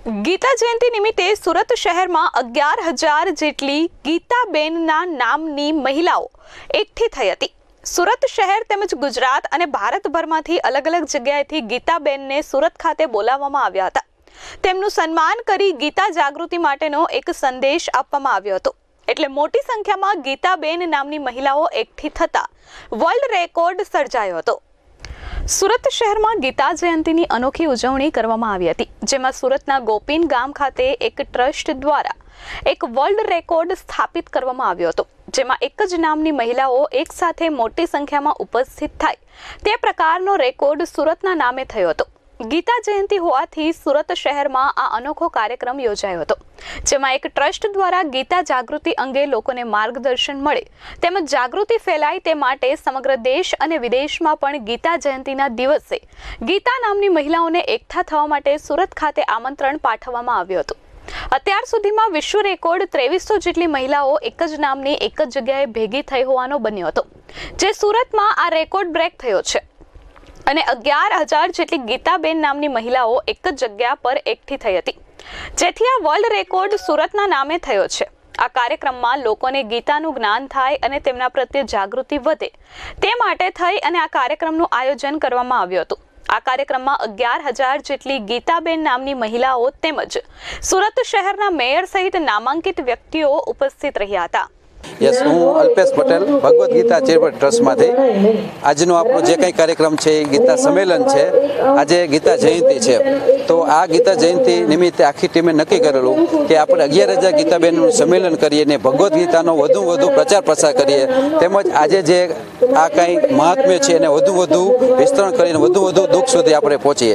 ગીતા જયંતિ નિમિત્તે સુરત શહેરમાં 11,000 જેટલી ગીતાબેનના નામની મહિલાઓ એકઠી થઈ હતી। સુરત શહેર તેમજ ગુજરાત અને ભારતભરમાંથી અલગ અલગ જગ્યાએથી ગીતાબેનને સુરત ખાતે બોલાવવામાં આવ્યા હતા। તેમનું સન્માન કરી ગીતા જાગૃતિ માટેનો એક સંદેશ આપવામાં આવ્યો હતો। એટલે મોટી સંખ્યામાં ગીતાબેન નામની મહિલાઓ એકઠી થતા વર્લ્ડ રેકોર્ડ સર્જાયો હતો। સુરત શહેરમાં ગીતા જયંતિની અનોખી ઉજવણી કરવામાં આવી હતી, જેમાં સુરતના ગોપીન ગામ ખાતે એક ટ્રસ્ટ દ્વારા એક વર્લ્ડ રેકોર્ડ સ્થાપિત કરવામાં આવ્યો હતો, જેમાં એક જ નામની મહિલાઓ એક સાથે મોટી સંખ્યામાં ઉપસ્થિત થાય તે પ્રકારનો રેકોર્ડ સુરતના નામે થયો હતો। ગીતા જયંતિ હોવાથી સુરત શહેરમાં આ અનોખો કાર્યક્રમ યોજાયો હતો, જેમાં એક ટ્રસ્ટ દ્વારા ગીતા જાગૃતિ અંગે લોકોને માર્ગદર્શન મળે તેમજ જાગૃતિ ફેલાય તે માટે સમગ્ર દેશ અને વિદેશમાં પણ ગીતા જયંતિના દિવસે ગીતા નામની મહિલાઓને એકઠા થવા માટે સુરત ખાતે આમંત્રણ પાઠવવામાં આવ્યું હતું। અત્યાર સુધીમાં વિશ્વ રેકોર્ડ 2300 જેટલી મહિલાઓ એક જ નામની એક જ જગ્યાએ ભેગી થઈ હોવાનો બન્યો હતો, જે સુરતમાં આ રેકોર્ડ બ્રેક થયો છે અને 11,000 જેટલી ગીતાબેન નામની મહિલાઓ એક જ જગ્યા પર એકઠી થઈ હતી, જેથી આ વર્લ્ડ રેકોર્ડ સુરતના નામે થયો છે। આ કાર્યક્રમમાં લોકોને ગીતાનું જ્ઞાન થાય અને તેમના પ્રત્યે જાગૃતિ વધે તે માટે થઈ અને આ કાર્યક્રમનું આયોજન કરવામાં આવ્યું હતું। આ કાર્યક્રમમાં 11,000 જેટલી ગીતાબેન નામની મહિલાઓ તેમજ સુરત શહેરના મેયર સહિત નામાંકિત વ્યક્તિઓ ઉપસ્થિત રહ્યા હતા। યસ, હું અલ્પેશ પટેલ ભગવદ્ ગીતા ચેરિટેબલ ટ્રસ્ટમાંથી આજનો આપણો જે કંઈ કાર્યક્રમ છે એ ગીતા સંમેલન છે। આજે ગીતા જયંતિ છે, તો આ ગીતા જયંતિ નિમિત્તે આખી ટીમે નક્કી કરેલું કે આપણે 11,000 ગીતાબેનનું સંમેલન કરીએ ને ભગવદ્ ગીતાનો વધુ પ્રચાર પ્રસાર કરીએ, તેમજ આજે જે આ કંઈ મહાત્મ્ય છે એને વધુ વિસ્તરણ કરીને વધુ દુઃખ સુધી આપણે પહોંચીએ।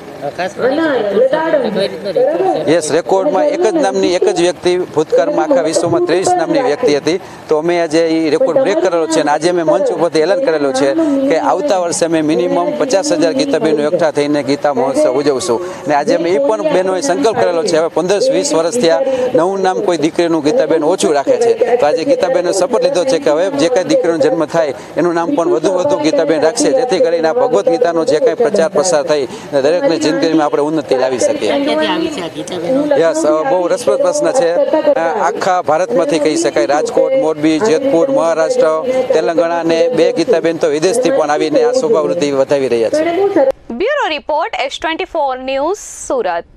યસ, રેકોર્ડમાં એક જ નામની એક જ વ્યક્તિ ભૂતકાળમાં આખા વિશ્વમાં 23 નામની વ્યક્તિ હતી, તો અમે આજે એ રેકોર્ડ બ્રેક કરેલો છે અને આજે અમે મંચ ઉપરથી એલાન કરેલો છે કે આવતા વર્ષે અમે મિનિમમ 50,000 ગીતાબેનો એકઠા થઈને ગીતા મહોત્સવ ઉજવશું। ને આજે અમે એ પણ બહેનોએ સંકલ્પ કરેલો છે, હવે 15-20 વર્ષથી આ નવું નામ કોઈ દીકરીનું ગીતાબેન ઓછું રાખે છે, તો આજે ગીતાબેને શપથ લીધો છે કે હવે જે કાંઈ દીકરીનો જન્મ થાય એનું નામ પણ વધુ ગીતાબેન રાખશે, જેથી કરીને આ ભગવદ્ ગીતાનો જે કાંઈ પ્રચાર પ્રસાર થઈ દરેકને જિંદગીમાં આપણે ઉન્નતિ લાવી શકીએ। યસ, બહુ રસપ્રદ પ્રશ્ન છે। આખા ભારતમાંથી કહી શકાય, રાજકોટ, મોરબી, જેતપુર, મહારાષ્ટ્ર, તેલંગાણા ને 2 ગીતાબેન તો વિદેશથી પણ આવીને આ શોભાવૃત્તિ વધાવી રહ્યા છે। Bureau report S24 news Surat.